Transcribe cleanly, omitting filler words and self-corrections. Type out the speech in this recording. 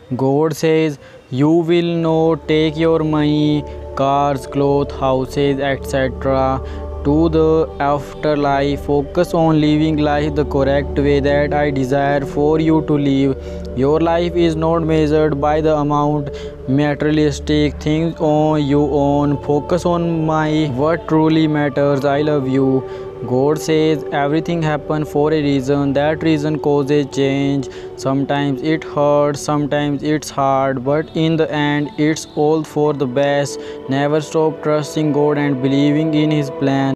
God says, you will not take your money, cars, clothes, houses, etc. to the afterlife. Focus on living life the correct way that I desire for you to live. Your life is not measured by the amount materialistic things on you own. Focus on my what truly matters. I love you. God says everything happens for a reason. That reason causes change. Sometimes it hurts, sometimes it's hard, but in the end, it's all for the best. Never stop trusting God and believing in His plan.